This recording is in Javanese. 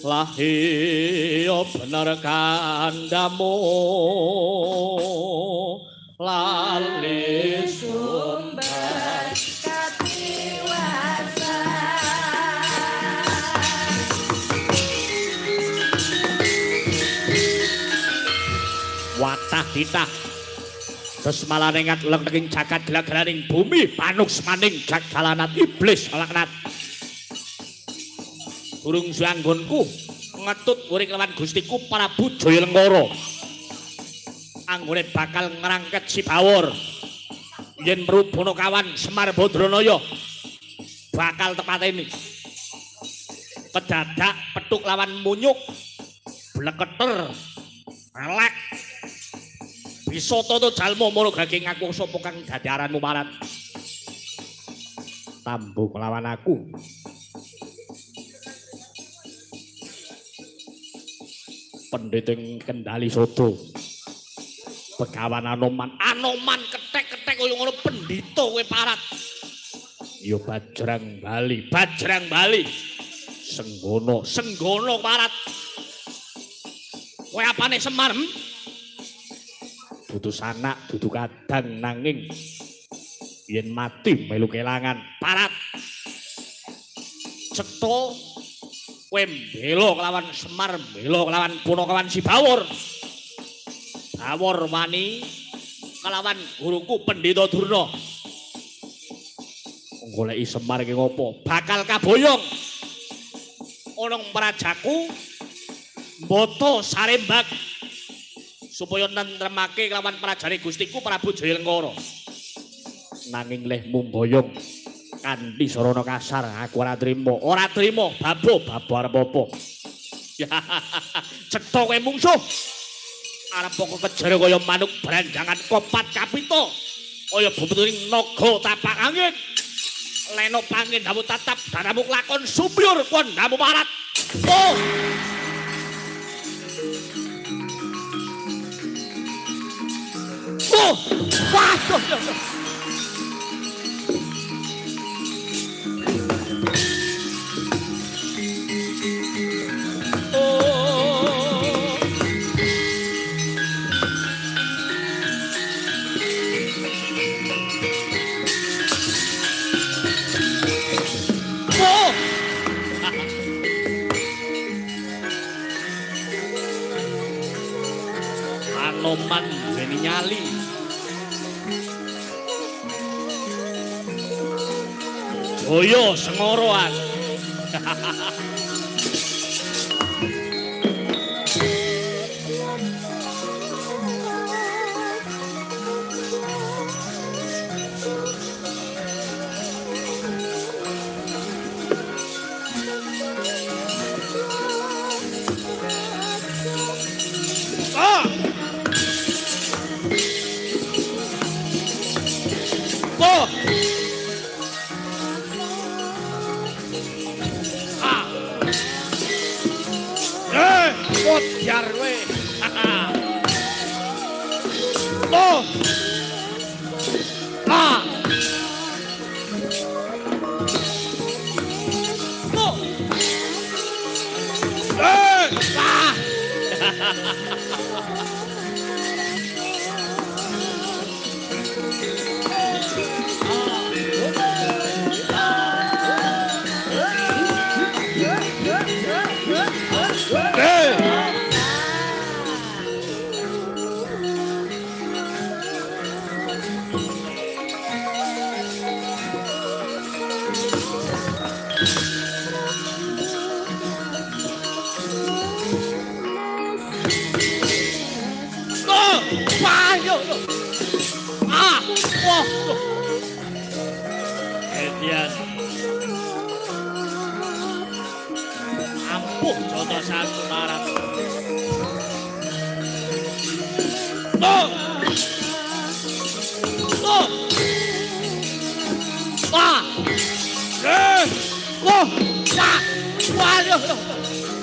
lah iya bener kandamu lali sumber katiwasa watah ditah terus malah nengat lengking jagat gelagalaning bumi panuks maning jagalanat iblis laknat burung suanggonku ngetut uring lawan gustiku Prabu Jayalengkara anggone bakal ngerangket si Bawor yen merubana kawan Semar Badranaya bakal tepat ini kedadak petuk lawan munyuk bleketer elek bisa toto jalma mara gaging aku sapa kang dadi aranmu marat tambuh lawan aku penditing Kendali Sodo Begawan Anoman ketek-ketek kaya ngono pendhita kowe parat ya Bajrang Bali Senggono parat kowe apane Semar dudu sanak dudu kadang nanging yen mati melu kelangan parat cetha kowe mbela kelawan Semar mbela kelawan Punakawan si Bawor wani kelawan guruku Pendhita Durna goleki Semar ki ngopo bakal kaboyong ana prajaku mboto sarembag supaya nentremake kelawan prajane gustiku Prabu Jayalengkara nanging leh mumboyong kanthi sarana kasar aku ora trima babo arep apa cetha kowe mungsuh arep kok kejer kaya manuk branjangan kopat kapita kaya bubutuning naga tapak angin leno pangin damu tatap danamu lakon subyur kon damu marat oh oh waduh Anoman beni nyali Joyo Sengoroan Biar we. Oh. Ah. Oh. Ah. Ampuh Jata Satu Marat. Oh! Oh! Ah! Oh! Ah! Waduh!